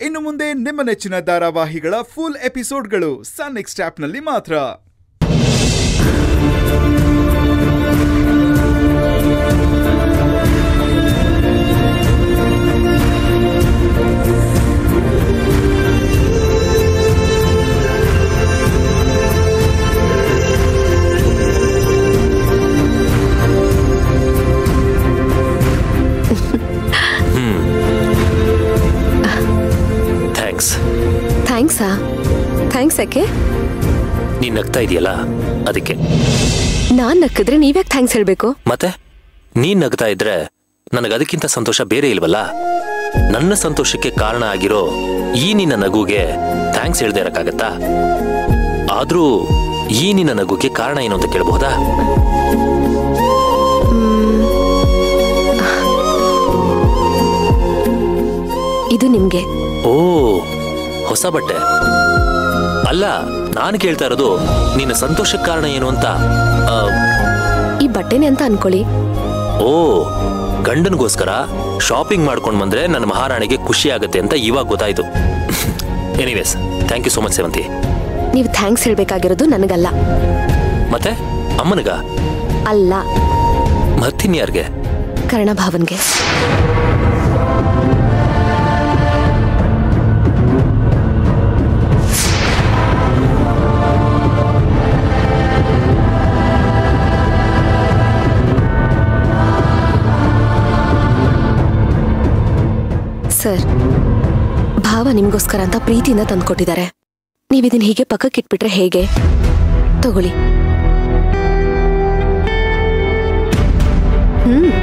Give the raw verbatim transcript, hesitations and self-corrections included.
ಇನ್ನು ಮುಂದೆ ನಿಮ್ಮ ನೆಚ್ಚಿನ ಧಾರಾವಾಹಿಗಳ ಫುಲ್ ಎಪಿಸೋಡ್ಗಳು ಸನ್ ನೆಕ್ಸ್ಟ್ ಆಪ್ನಲ್ಲಿ ಮಾತ್ರ. ಥ್ಯಾಂಕ್ಸಾ? ಥ್ಯಾಂಕ್ಸ್ ಯಾಕೆ? ನೀನ್ ನಗ್ತಾ ಇದೆಯಲ್ಲ ಅದಕ್ಕೆ. ನಾನ್ ನಕ್ಕಿದ್ರೆ ನೀವ್ಯಾಕೆ ಥ್ಯಾಂಕ್ಸ್ ಹೇಳ್ಬೇಕು? ಮತ್ತೆ ನೀನ್ ನಗ್ತಾ ಇದ್ರೆ ನನಗೆ ಅದಕ್ಕಿಂತ ಸಂತೋಷ ಬೇರೆ ಇಲ್ವಲ್ಲ. ನನ್ನ ಸಂತೋಷಕ್ಕೆ ಕಾರಣ ಆಗಿರೋ ಈ ನಿನ್ನ ನಗುಗೆ ಥ್ಯಾಂಕ್ಸ್ ಹೇಳ್ದೆ ಇರಕ್ಕಾಗತ್ತಾ? ಆದ್ರೂ ಈ ನಿನ್ನ ನಗುಗೆ ಕಾರಣ ಏನು ಅಂತ ಕೇಳಬಹುದಾ? ಇದು ನಿಮ್ಗೆ. ಓ, ಹೊಸ ಬಟ್ಟೆ ಅಲ್ಲ. ನಾನು ಕೇಳ್ತಾ ಇರೋದು ನಿನ್ನ ಸಂತೋಷಕ್ಕೆ ಕಾರಣ ಏನು ಅಂತ. ಈ ಬಟ್ಟೆನೆ ಅಂತ ಅನ್ಕೊಳ್ಳಿ. ಓ, ಗಂಡನ್ಗೋಸ್ಕರ ಶಾಪಿಂಗ್ ಮಾಡ್ಕೊಂಡ್ ಬಂದ್ರೆ ನನ್ನ ಮಹಾರಾಣಿಗೆ ಖುಷಿ ಆಗತ್ತೆ ಅಂತ ಇವಾಗ ಗೊತ್ತಾಯ್ತು. Anyways, thank you so much Sevanthi. ನೀವು ಥ್ಯಾಂಕ್ಸ್ ಹೇಳ್ಬೇಕಾಗಿರೋದು ನನಗಲ್ಲ. ಮತ್ತೆ ಅಮ್ಮನಿಗ? ಅಲ್ಲ. ಮತ್ತಿನ್ಯಾರ್ಗೆ? ಕರ್ಣಭಾವನ್ಗೆ. ಸರ್, ಭಾವ ನಿಮ್ಗೋಸ್ಕರ ಅಂತ ಪ್ರೀತಿಯಿಂದ ತಂದ್ಕೊಟ್ಟಿದ್ದಾರೆ. ನೀವಿದನ್ ಹೀಗೆ ಪಕ್ಕಕ್ಕಿಟ್ಬಿಟ್ರೆ ಹೇಗೆ? ತಗೊಳ್ಳಿ. ಹ್ಮ್